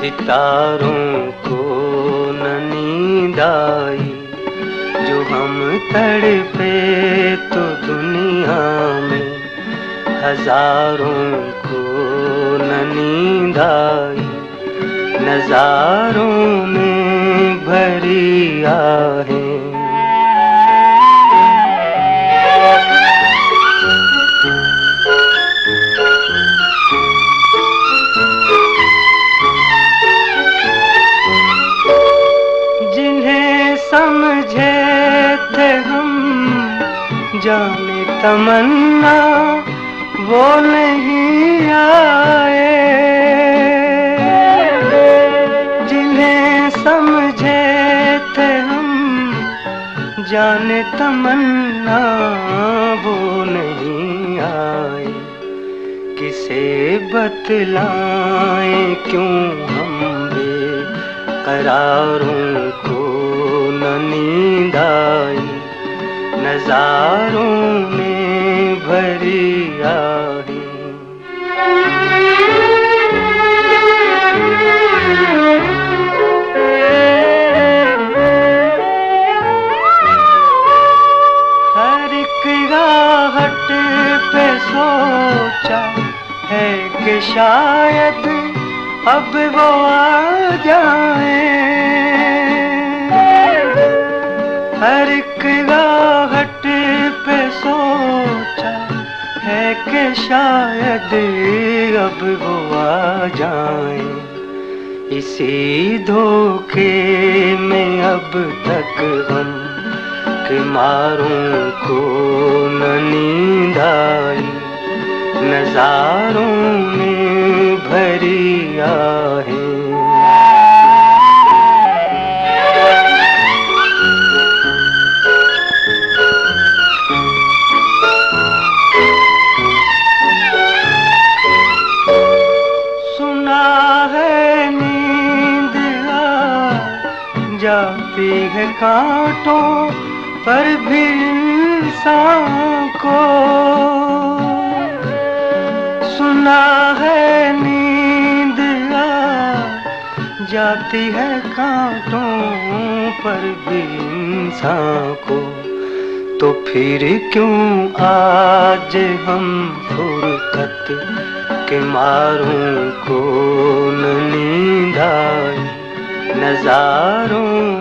सितारों को न नींद आई, जो हम तड़पे तो दुनिया में हजारों को न नींद आई। नजारों में भरी आहें, जिन्हें समझे थे हम जाने तमन्ना वो नहीं आए। जिन्हें समझे थे हम जाने तमन्ना वो नहीं आए। किसे बतलाएं क्यों हम बेकरारों को न नींद आई। नजारों में भरी आहें, हर एक राहत पे सोचा है कि शायद अब वो आ जाए। हर एक राहत पे सोचा है कि शायद अब वो आ जाए। इसी धोखे में अब तक हम के मारों को न नींद आई। नजारों में भरी आहें, जाती है कांटों पर भी इंसान को। सुना है नींद आ जाती है कांटों पर भी इंसान को। तो फिर क्यों आज हम फुरकत के मारों को न नींद आई। नजारों